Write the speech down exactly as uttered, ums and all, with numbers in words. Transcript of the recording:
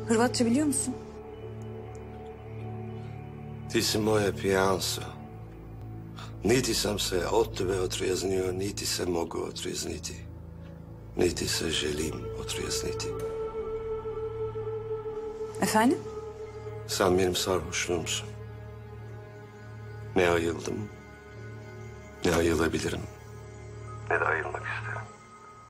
Hırvatça biliyor musun? Ti si moje pijanstvo. Niti sam se od tebe otrijeznio, niti se mogu otrijezniti. Niti se želim otrijezniti. Efendim? Sen benim sarhoşluğumsun. Ne ayıldım, ne ayılabilirim, ne de ayılmak isterim.